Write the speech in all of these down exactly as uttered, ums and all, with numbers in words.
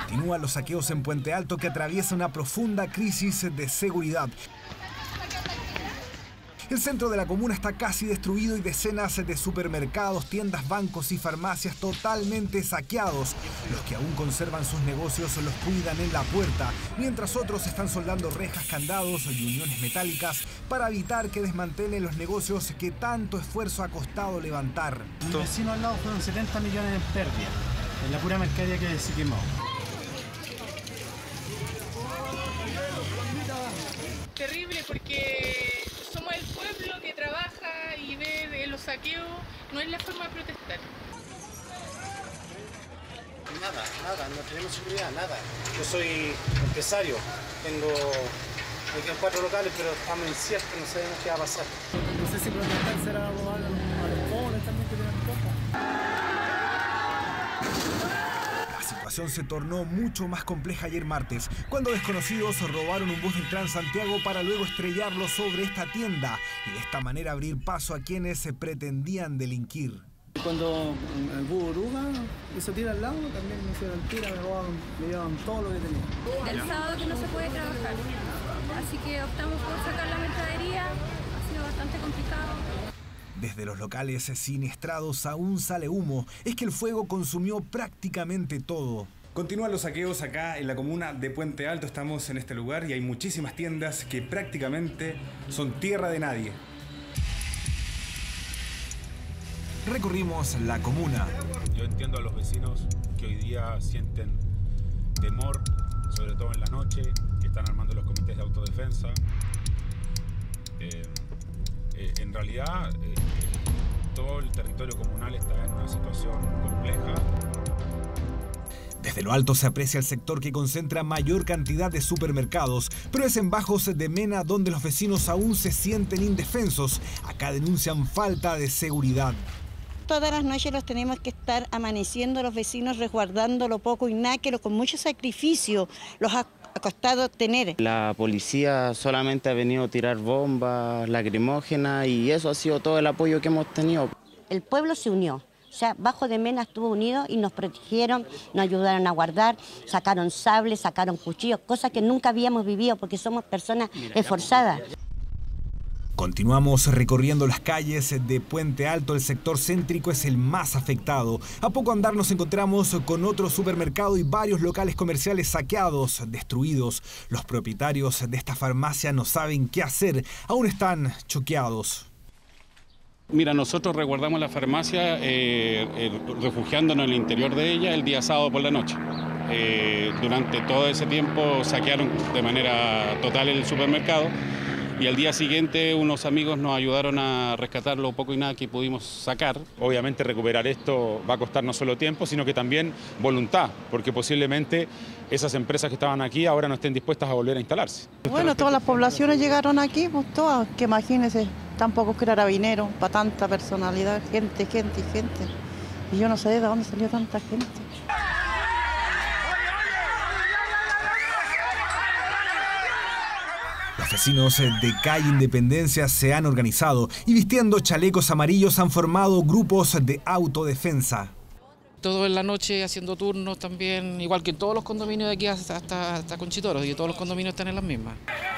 Continúan los saqueos en Puente Alto, que atraviesa una profunda crisis de seguridad. El centro de la comuna está casi destruido y decenas de supermercados, tiendas, bancos y farmacias totalmente saqueados. Los que aún conservan sus negocios los cuidan en la puerta, mientras otros están soldando rejas, candados y uniones metálicas para evitar que desmantelen los negocios que tanto esfuerzo ha costado levantar. Mi vecino al lado fueron setenta millones en pérdida, en la pura mercadería que se quemó. Terrible porque somos el pueblo que trabaja y ve de los saqueos, no es la forma de protestar. Nada, nada, no tenemos seguridad, nada. Yo soy empresario, tengo aquí cuatro locales, pero estamos inciertos, no sabemos qué va a pasar. No sé si protestar será robar a los pobres también que tienen poco. La situación se tornó mucho más compleja ayer martes, cuando desconocidos robaron un bus del Transantiago para luego estrellarlo sobre esta tienda y de esta manera abrir paso a quienes se pretendían delinquir. Cuando el bus oruga hizo tira al lado, también me hicieron tira, me robaron, me llevaban todo lo que tenía. El sábado que no se puede trabajar, así que optamos por sacar la mercadería, ha sido bastante complicado. Desde los locales siniestrados aún sale humo. Es que el fuego consumió prácticamente todo. Continúan los saqueos acá en la comuna de Puente Alto. Estamos en este lugar y hay muchísimas tiendas que prácticamente son tierra de nadie. Recorrimos la comuna. Yo entiendo a los vecinos que hoy día sienten temor, sobre todo en la noche, que están armando los comités de autodefensa. Eh, Eh, en realidad, eh, todo el territorio comunal está en una situación compleja. Desde lo alto se aprecia el sector que concentra mayor cantidad de supermercados, pero es en Bajos de Mena donde los vecinos aún se sienten indefensos. Acá denuncian falta de seguridad. Todas las noches los tenemos que estar amaneciendo los vecinos, resguardando lo poco y nada, que lo, con mucho sacrificio los ha costado tener. La policía solamente ha venido a tirar bombas lacrimógenas y eso ha sido todo el apoyo que hemos tenido. El pueblo se unió, o sea, Bajo de Mena estuvo unido y nos protegieron, nos ayudaron a guardar, sacaron sables, sacaron cuchillos, cosas que nunca habíamos vivido porque somos personas esforzadas. Continuamos recorriendo las calles de Puente Alto. El sector céntrico es el más afectado. A poco andar nos encontramos con otro supermercado y varios locales comerciales saqueados, destruidos. Los propietarios de esta farmacia no saben qué hacer, aún están choqueados. Mira, nosotros resguardamos la farmacia eh, eh, refugiándonos en el interior de ella el día sábado por la noche. Eh, durante todo ese tiempo saquearon de manera total el supermercado. Y al día siguiente unos amigos nos ayudaron a rescatar lo poco y nada que pudimos sacar. Obviamente recuperar esto va a costar no solo tiempo, sino que también voluntad, porque posiblemente esas empresas que estaban aquí ahora no estén dispuestas a volver a instalarse. Bueno, todas las poblaciones llegaron aquí, pues todas, que imagínense, tan pocos carabineros, para tanta personalidad, gente, gente y gente. Y yo no sé de dónde salió tanta gente. Los vecinos de Calle Independencia se han organizado y vistiendo chalecos amarillos han formado grupos de autodefensa. Todo en la noche haciendo turnos también, igual que en todos los condominios de aquí hasta, hasta, hasta Conchitoros, y todos los condominios están en las mismas.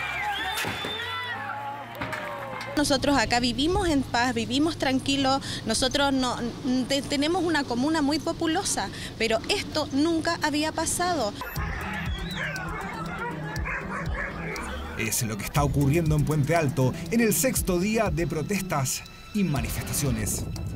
Nosotros acá vivimos en paz, vivimos tranquilos, nosotros no, te, tenemos una comuna muy populosa, pero esto nunca había pasado. Es lo que está ocurriendo en Puente Alto en el sexto día de protestas y manifestaciones.